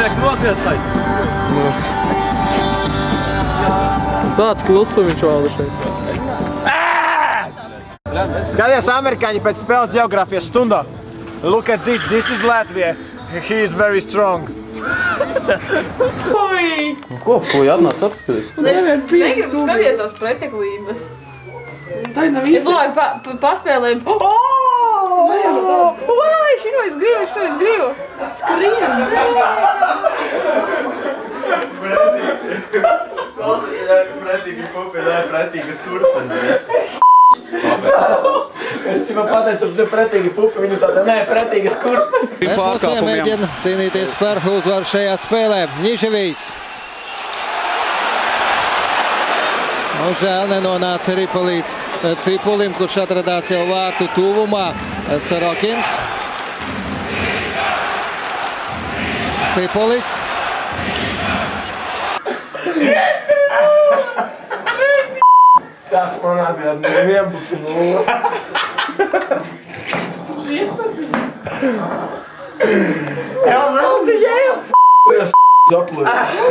Liek notiesāts. Tāds klusu viņš valda šeit. Skaties amerikāņi pēc spēles ģeogrāfijas stundā. Look at this is Latvija. He is very strong. Ko jāatnāc apskatīt? Negribu skaties tās preteklības. Es domāju, paspēlēju. Oi, šito es gribu. Skrien. Pretīgi pupi, pretīgas kurpas. Es man pateicu, ka pretīgi pupi, viņu tāda pretīgas kurpas. Rusija mēģina cīnīties par uzvaru šajā spēlē. Niževijs. Žēl nenonāca arī palīdz Cipulim, kurš atradās jau vārtu tuvumā. Sarokins. Cipulis. Tas man atgādina 11-0. Jau zelti jēju! Es zaplēju.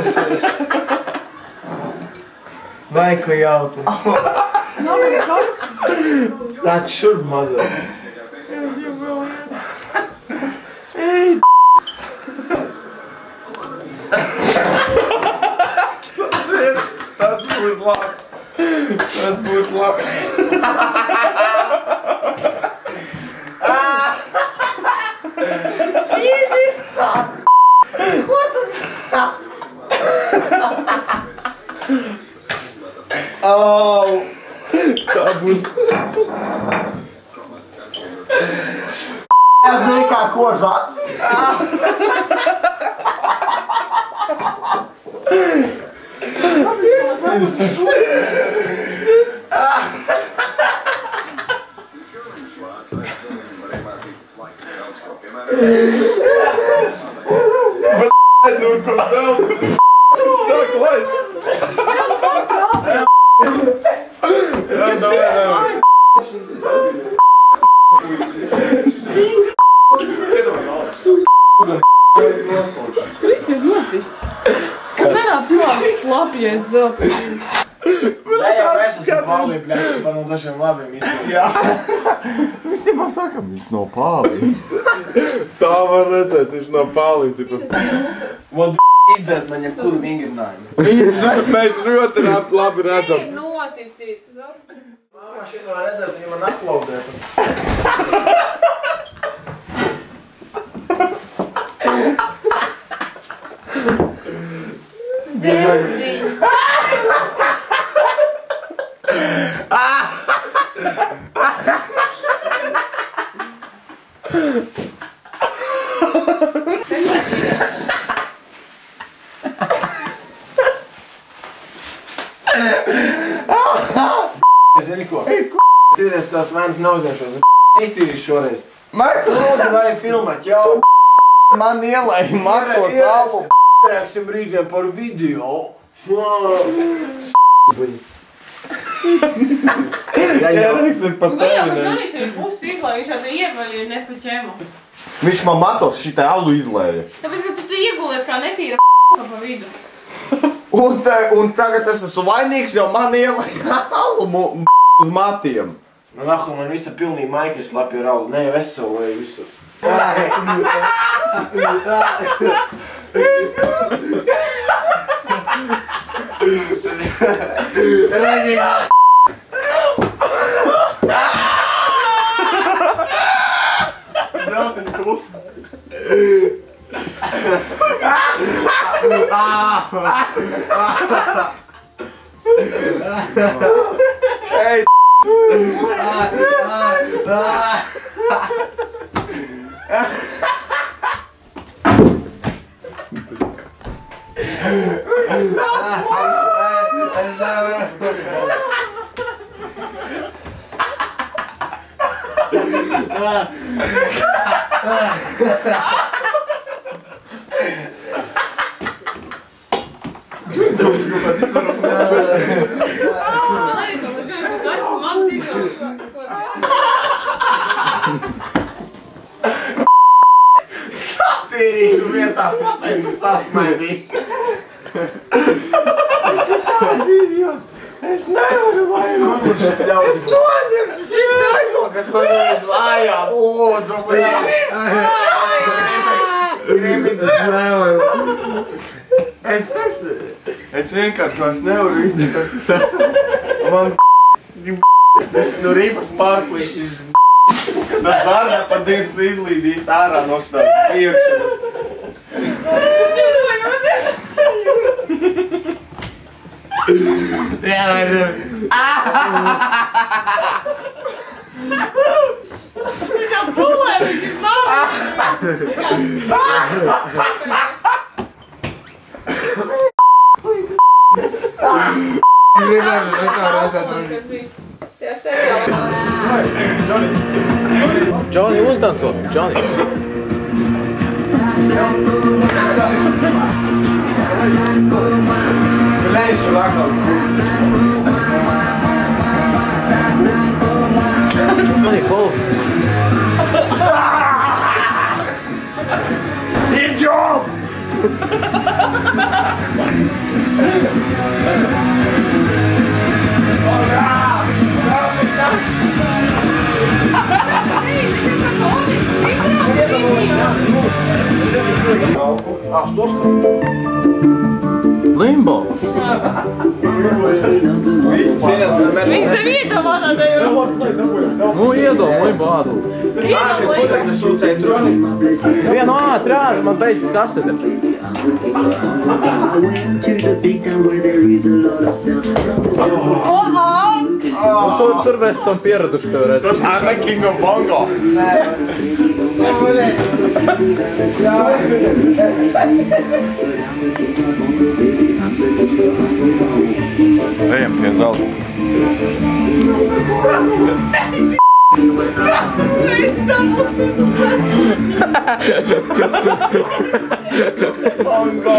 Vai, ko jautri. Tāds šurp madara. Ej, tas būs labs. Tas būs labi. Ko tu? Tā būs. Es zinu, kā kožats. Nu, ko tev? Sāk laist. Kristis nostis. Nenāc klāt slapjies zelti. Nē, jau mēs esam pālī, bļaši, par no dažiem labiem idejiem. Jā. Viņš tipā saka, viņš no pālī. Tā var redzēt, viņš no pālī, tipā. Vod izdzēt man jebkuru vingrinājumu. Mēs ļoti labi redzam. Ir noticis. Māma šī no redzēt, viņa man aplaudēt. Zeltiņ. Zini ko? Cīties tās vēnas neuzņemšos. Iztīrīšu šoreiz. Marku, lūdzu, vari filmēt jau. Man ielai Marko savu. Rēksim brīdiem par video. Jērēksim par Nu tevi. jau, bet Džonijs viņa pusi izlēja, viņš jau te ievaļīja nepaķēmu. Viņš man matos šitai alu izlēja. Tāpēc, ka tu te iegulies kā netīra pa vidu. Un tagad es esmu vainīgs, jo man ielai alu uz matiem. Man nahu, man visa pilnīgi maikļa slapja raula. Ne, jau es savu vēju visu. Reģi! Zeltiņ klus. Ej, Satīrīšu vietā pateicu sasmaidīšu. Es nevaru vairāk. Es nomiršu. Es nevaru, kad man redz vājām. Lūdzu, Es vienkārši vairs nevaru iztikot. Man no rīpas pārklīs. Tas dārnā pa dienas izlīdīs ārā no šitās iekšanas. Jā, Viņš jau pulē, viņš ir nav. Džoni, uzdanco, Džoni. Lēšu vakals. Džoni, pol. Idiot! Limbo. Viņš sev iedomātā tev. Nu, iedom Limbo ādu. Vienu ātri, man beidzas kasete. Tur mēs esam pieraduši tev redz. I'm the king of bongo. Ejam pie zelta. Bongo.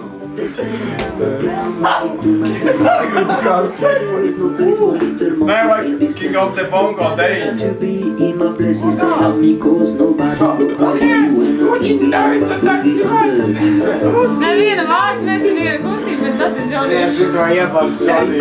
Nē, vai king of the bongo day. Neviena vārda nezinu, viena kustība, bet tas ir Džoni. Šito iepaši Džoni.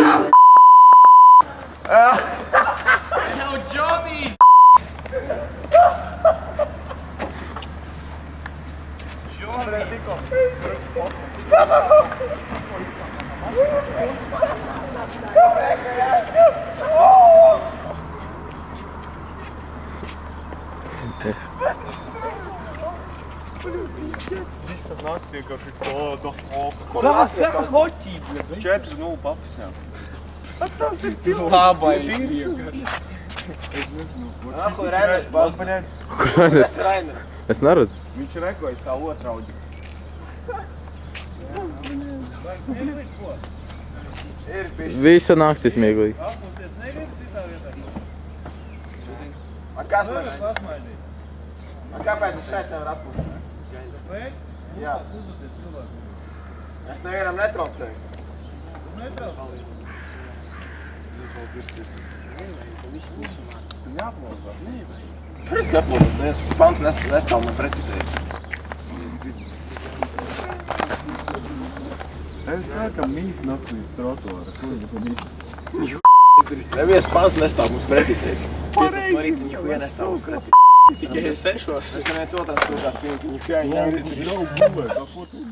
Visam nāks vienkārši to Kur Latvija kā hoķī, 4-0 papasņā. Tas ir pilnīgi. Labai vienkārši. Nāko Rainers balspaņēri. Kur Rainers? Es neredzu. Viņš rekojas tā otrauģi. Visa naktis smieglīgi. Kas man pasmaidīt? Kāpēc es šeit sev var atpūst? Tas vajag? Jā. Es nevienam netraucēju. Netraucēju? Neaplozās. Tur es neaplozās. Pants nespēl man pretitēju. Es saku, ka mīs naktīs trotuāra. Nevies pants nespēl mums pretitēju. Pareizi, nihuja nespēl mums pretitēju. Tikai es 6. Es neviens otrs sūtāt pilnīgi nihuja. Jā, es tik graubu būvēt, kā ko tu